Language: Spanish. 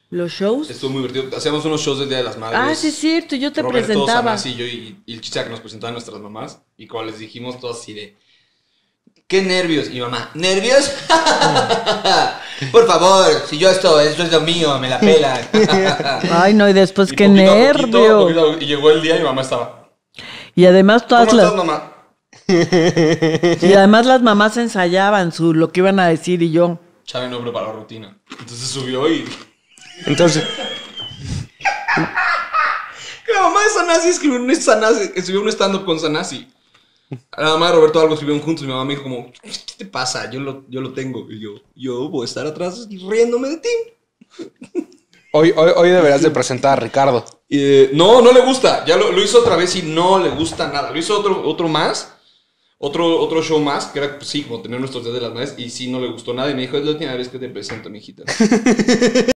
¿Los shows? Estuvo muy divertido. Hacíamos unos shows del Día de las Madres. Ah, sí, es cierto, yo te Roberto, presentaba. Sanasi y yo, y el chiste era que nos presentaban nuestras mamás. Y cuando les dijimos todos así de... ¡Qué nervios! Y mi mamá, ¿nervios? Por favor, si yo esto es lo mío, me la pelan. Ay, no, y después Y qué poquito a nervio. poquito, y llegó el día y mi mamá estaba... Y además todas ¿Cómo las... estás, mamá? Y además las mamás ensayaban lo que iban a decir y yo. Chávez no preparó rutina. Entonces subió y... Entonces, La mamá de Sanasi escribió un stand-up con Sanasi. La mamá de Roberto algo escribieron juntos y mi mamá me dijo como, ¿qué te pasa? Yo lo tengo. Y yo voy a estar atrás riéndome de ti. hoy deberías de presentar a Ricardo. No le gusta. Ya lo hizo otra vez y no le gusta nada. Lo hizo otro más. Otro show más, que era, pues, sí, como tener nuestros días de las madres. Y sí, no le gustó nada. Y me dijo, es la última vez que te presento, mijita.